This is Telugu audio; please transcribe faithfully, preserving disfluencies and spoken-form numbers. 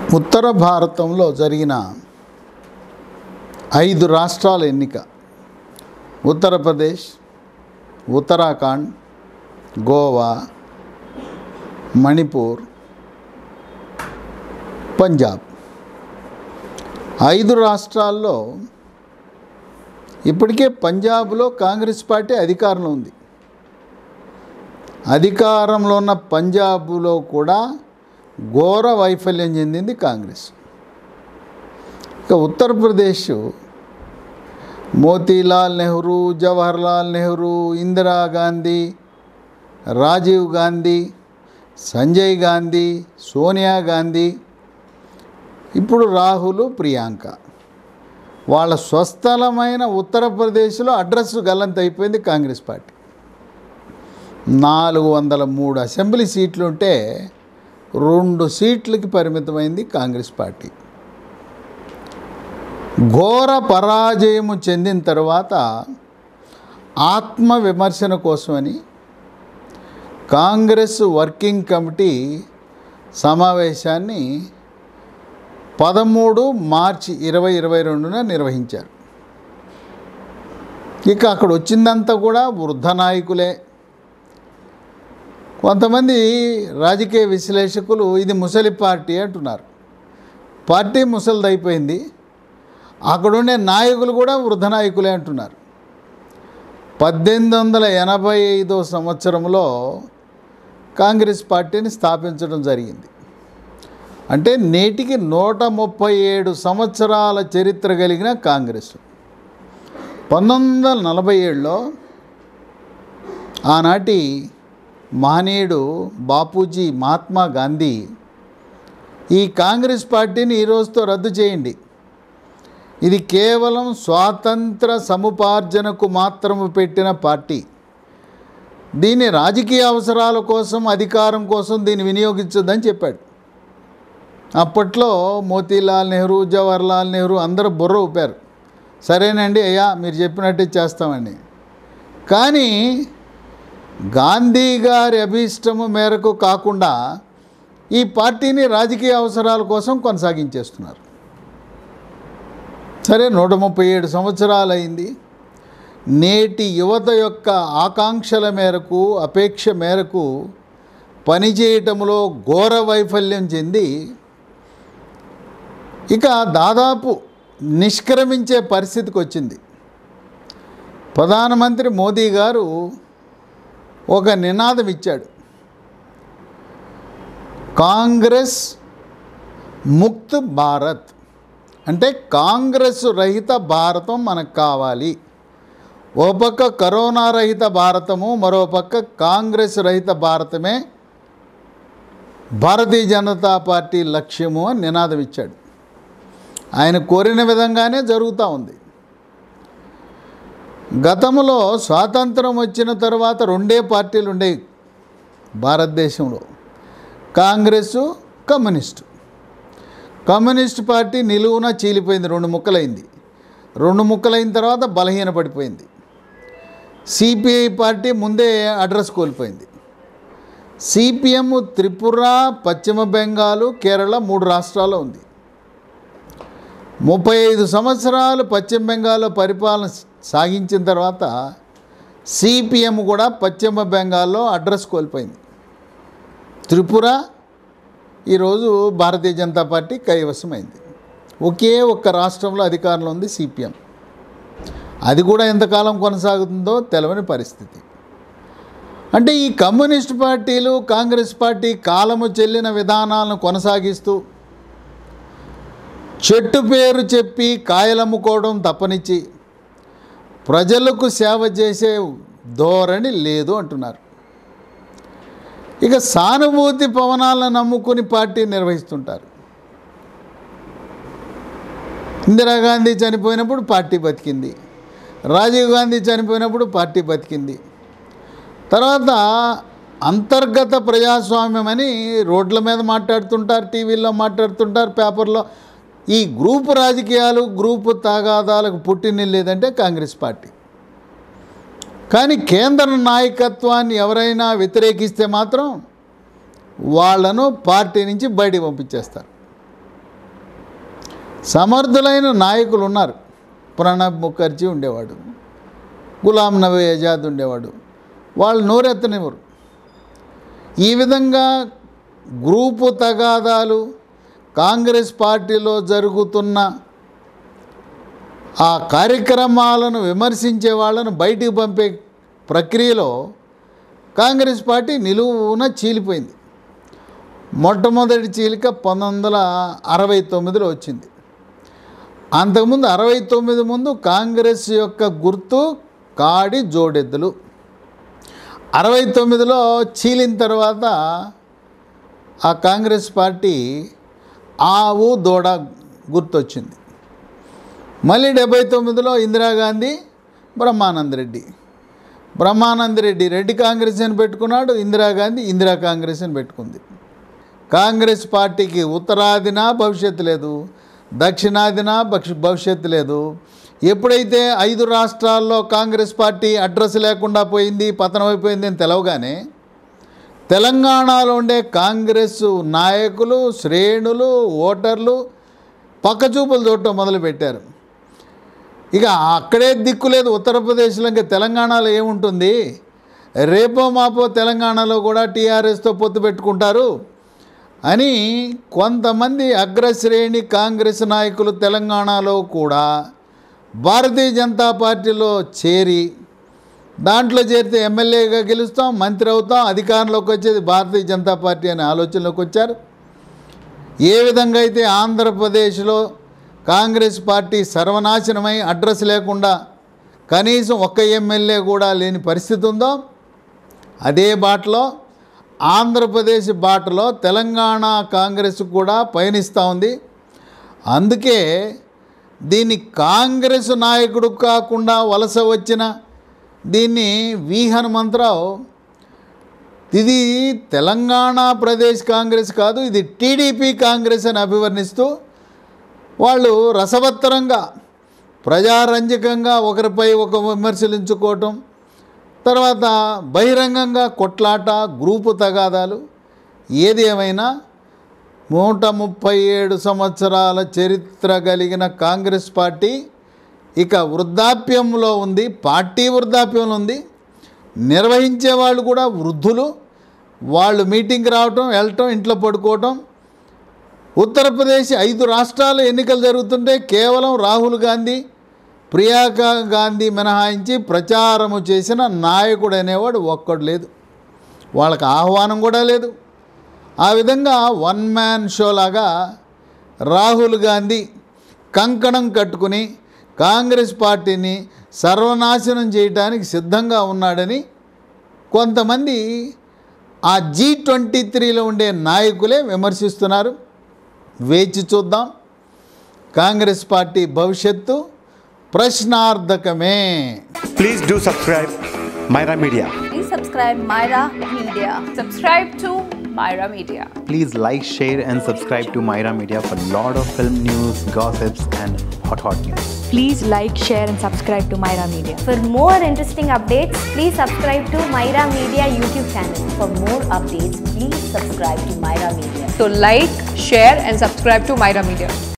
ఉత్తర భారతంలో జరిగిన ఐదు రాష్ట్రాల ఎన్నిక ఉత్తరప్రదేశ్, ఉత్తరాఖండ్, గోవా, మణిపూర్, పంజాబ్. ఐదు రాష్ట్రాల్లో ఇప్పటికే పంజాబ్లో కాంగ్రెస్ పార్టీ అధికారంలో ఉంది. అధికారంలో ఉన్న పంజాబ్లో కూడా ఘోర వైఫల్యం చెందింది కాంగ్రెస్. ఇక ఉత్తరప్రదేశ్ మోతీలాల్ నెహ్రూ, జవహర్లాల్ నెహ్రూ, ఇందిరాగాంధీ, రాజీవ్ గాంధీ, సంజయ్ గాంధీ, సోనియా గాంధీ, ఇప్పుడు రాహుల్, ప్రియాంక, వాళ్ళ స్వస్థలమైన ఉత్తరప్రదేశ్లో అడ్రస్ గల్లంత అయిపోయింది కాంగ్రెస్ పార్టీ. నాలుగు వందల మూడు అసెంబ్లీ సీట్లు ఉంటే రెండు సీట్లకి పరిమితమైంది కాంగ్రెస్ పార్టీ. ఘోర పరాజయము చెందిన తర్వాత ఆత్మవిమర్శన కోసమని కాంగ్రెస్ వర్కింగ్ కమిటీ సమావేశాన్ని పదమూడు మార్చి ఇరవై ఇరవై రెండున నిర్వహించారు. ఇక అక్కడ వచ్చిందంతా కూడా వృద్ధ నాయకులే. కొంతమంది రాజకీయ విశ్లేషకులు ఇది ముసలి పార్టీ అంటున్నారు. పార్టీ ముసలిదైపోయింది, అక్కడుండే నాయకులు కూడా వృద్ధ నాయకులే అంటున్నారు. పద్దెనిమిది వందల ఎనభై ఐదో సంవత్సరంలో కాంగ్రెస్ పార్టీని స్థాపించడం జరిగింది. అంటే నేటికి నూట ముప్పై ఏడు సంవత్సరాల చరిత్ర కలిగిన కాంగ్రెస్. పంతొమ్మిది వందల నలభై ఏడులో ఆనాటి మహనీయుడు బాపూజీ మహాత్మా గాంధీ ఈ కాంగ్రెస్ పార్టీని ఈ రోజుతో రద్దు చేయండి, ఇది కేవలం స్వాతంత్ర సముపార్జనకు మాత్రము పెట్టిన పార్టీ, దీన్ని రాజకీయ అవసరాల కోసం, అధికారం కోసం దీన్ని వినియోగించొద్దని చెప్పాడు. అప్పట్లో మోతీలాల్ నెహ్రూ, జవహర్లాల్ నెహ్రూ అందరూ బుర్ర ఊపారు. సరేనండి అయ్యా, మీరు చెప్పినట్టే చేస్తామండి. కానీ గాంధీ గారి అభీష్టము మేరకు కాకుండా ఈ పార్టీని రాజకీయ అవసరాల కోసం కొనసాగించేస్తున్నారు. సరే, నూట ముప్పై ఏడు సంవత్సరాలు అయింది. నేటి యువత యొక్క ఆకాంక్షల మేరకు, అపేక్ష మేరకు పనిచేయటంలో ఘోర వైఫల్యం చెంది ఇక దాదాపు నిష్క్రమించే పరిస్థితికి వచ్చింది. ప్రధానమంత్రి మోదీ గారు ఒక నినాదం ఇచ్చాడు, కాంగ్రెస్ ముక్త్ భారత్, అంటే కాంగ్రెస్ రహిత భారతం మనకు కావాలి. ఓ పక్క కరోనా రహిత భారతము, మరో పక్క కాంగ్రెస్ రహిత భారతమే భారతీయ జనతా పార్టీ లక్ష్యము అని నినాదం ఇచ్చాడు. ఆయన కోరిన విధంగానే జరుగుతూ ఉంది. గతంలో స్వాతంత్రం వచ్చిన తర్వాత రెండే పార్టీలు ఉండేవి భారతదేశంలో, కాంగ్రెస్, కమ్యూనిస్టు. కమ్యూనిస్ట్ పార్టీ నిలువున చీలిపోయింది, రెండు ముక్కలైంది. రెండు ముక్కలైన తర్వాత బలహీనపడిపోయింది. సిపిఐ పార్టీ ముందే అడ్రస్ కోల్పోయింది. సిపిఎం త్రిపుర, పశ్చిమ బెంగాల్, కేరళ మూడు రాష్ట్రాల్లో ఉంది. ముప్పై ఐదు సంవత్సరాలు పశ్చిమ బెంగాల్లో పరిపాలన సాగించిన తర్వాత సిపిఎం కూడా పశ్చిమ బెంగాల్లో అడ్రస్ కోల్పోయింది. త్రిపుర ఈరోజు భారతీయ జనతా పార్టీ కైవసమైంది. ఒకే ఒక్క రాష్ట్రంలో అధికారంలో ఉంది సిపిఎం. అది కూడా ఎంతకాలం కొనసాగుతుందో తెలవని పరిస్థితి. అంటే ఈ కమ్యూనిస్ట్ పార్టీలు, కాంగ్రెస్ పార్టీ కాలము చెల్లిన విధానాలను కొనసాగిస్తూ చెట్టు పేరు చెప్పి కాయలమ్ముకోవడం తప్పనిచ్చి ప్రజలకు సేవ చేసే ధోరణి లేదు అంటున్నారు. ఇక సానుభూతి పవనాలను నమ్ముకుని పార్టీ నిర్వహిస్తుంటారు. ఇందిరాగాంధీ చనిపోయినప్పుడు పార్టీ బతికింది, రాజీవ్ గాంధీ చనిపోయినప్పుడు పార్టీ బతికింది. తర్వాత అంతర్గత ప్రజాస్వామ్యం అని రోడ్ల మీద మాట్లాడుతుంటారు, టీవీల్లో మాట్లాడుతుంటారు, పేపర్లో. ఈ గ్రూపు రాజకీయాలు, గ్రూపు తగాదాలకు పుట్టినిల్లేదంటే కాంగ్రెస్ పార్టీ. కానీ కేంద్ర నాయకత్వాన్ని ఎవరైనా వ్యతిరేకిస్తే మాత్రం వాళ్ళను పార్టీ నుంచి బయటికి పంపించేస్తారు. సమర్థులైన నాయకులు ఉన్నారు. ప్రణబ్ ముఖర్జీ ఉండేవాడు, గులాం నబీ ఆజాద్ ఉండేవాడు. వాళ్ళు నోరెత్తనివ్వరు. ఈ విధంగా గ్రూపు తగాదాలు, కాంగ్రెస్ పార్టీలో జరుగుతున్న ఆ కార్యక్రమాలను విమర్శించే వాళ్ళను బయటికి పంపే ప్రక్రియలో కాంగ్రెస్ పార్టీ నిలువున చీలిపోయింది. మొట్టమొదటి చీలిక పంతొమ్మిది వందల అరవై తొమ్మిదిలో వచ్చింది. అంతకుముందు అరవై తొమ్మిది ముందు కాంగ్రెస్ యొక్క గుర్తు కాడి జోడెద్దులు. అరవై తొమ్మిదిలో చీలిన తర్వాత ఆ కాంగ్రెస్ పార్టీ ఆవు దూడ గుర్తొచ్చింది. మళ్ళీ డెబ్బై తొమ్మిదిలో ఇందిరాగాంధీ, బ్రహ్మానంద రెడ్డి. బ్రహ్మానంద రెడ్డి రెడ్డి కాంగ్రెస్ అని పెట్టుకున్నాడు, ఇందిరాగాంధీ ఇందిరా కాంగ్రెస్ అని పెట్టుకుంది. కాంగ్రెస్ పార్టీకి ఉత్తరాదిన భవిష్యత్తు లేదు, దక్షిణాదిన భవిష్యత్తు లేదు. ఎప్పుడైతే ఐదు రాష్ట్రాల్లో కాంగ్రెస్ పార్టీ అడ్రస్ లేకుండా పోయింది, పతనం అయిపోయింది అని తెలవగానే తెలంగాణలో ఉండే కాంగ్రెస్ నాయకులు, శ్రేణులు, ఓటర్లు పక్కచూపులు చూడటం మొదలుపెట్టారు. ఇక అక్కడే దిక్కు లేదు. ఉత్తరప్రదేశ్లో ఇంకా తెలంగాణలో ఏముంటుంది, రేపో మాపో తెలంగాణలో కూడా టీఆర్ఎస్తో పొత్తు పెట్టుకుంటారు అని కొంతమంది అగ్రశ్రేణి కాంగ్రెస్ నాయకులు తెలంగాణలో కూడా భారతీయ జనతా పార్టీలో చేరి, దాంట్లో చేరితే ఎమ్మెల్యేగా గెలుస్తాం, మంత్రి అవుతాం, అధికారంలోకి వచ్చేది భారతీయ జనతా పార్టీ అనే ఆలోచనలోకి వచ్చారు. ఏ విధంగా అయితే ఆంధ్రప్రదేశ్లో కాంగ్రెస్ పార్టీ సర్వనాశనమై అడ్రస్ లేకుండా కనీసం ఒక్క ఎమ్మెల్యే కూడా లేని పరిస్థితి ఉందో, అదే బాటలో ఆంధ్రప్రదేశ్ బాటలో తెలంగాణ కాంగ్రెస్ కూడా పయనిస్తూ ఉంది. అందుకే దీన్ని కాంగ్రెస్ నాయకుడు కాకుండా వలస వచ్చిన దీన్ని వి హనుమంతరావు, ఇది తెలంగాణ ప్రదేశ్ కాంగ్రెస్ కాదు, ఇది టీడీపీ కాంగ్రెస్ అని అభివర్ణిస్తూ వాళ్ళు రసవత్తరంగా, ప్రజారంజకంగా ఒకరిపై ఒక విమర్శలించుకోవటం, తర్వాత బహిరంగంగా కొట్లాట, గ్రూపు తగాదాలు. ఏది ఏమైనా నూట ముప్పై ఏడు సంవత్సరాల చరిత్ర కలిగిన కాంగ్రెస్ పార్టీ ఇక వృద్ధాప్యంలో ఉంది. పార్టీ వృద్ధాప్యంలో ఉంది. నిర్వహించే వాళ్ళు కూడా వృద్ధులు. వాళ్ళు మీటింగ్కి రావటం, వెళ్ళటం, ఇంట్లో పడుకోవటం. ఉత్తరప్రదేశ్ ఐదు రాష్ట్రాలు ఎన్నికలు జరుగుతుంటే కేవలం రాహుల్ గాంధీ, ప్రియాంక గాంధీ మినహాయించి ప్రచారము చేసిన నాయకుడు అనేవాడు ఒక్కడు లేదు. వాళ్ళకి ఆహ్వానం కూడా లేదు. ఆ విధంగా వన్ మ్యాన్ షో లాగా రాహుల్ గాంధీ కంకణం కట్టుకుని కాంగ్రెస్ పార్టీని సర్వనాశనం చేయడానికి సిద్ధంగా ఉన్నాడని కొంతమంది ఆ జీ ట్వంటీ త్రీలో ఉండే నాయకులే విమర్శిస్తున్నారు. వేచి చూద్దాం. కాంగ్రెస్ పార్టీ భవిష్యత్తు ప్రశ్నార్థకమే. Please do subscribe Myra Media. Please subscribe Myra Media. Subscribe to Myra Media. Please like, share and subscribe to Myra Media for lot of film news, gossips and hot hot news. Please like, share and subscribe to Myra Media. For more interesting updates, please subscribe to Myra Media YouTube channel. For more updates, please subscribe to Myra Media. So like, share and subscribe to Myra Media.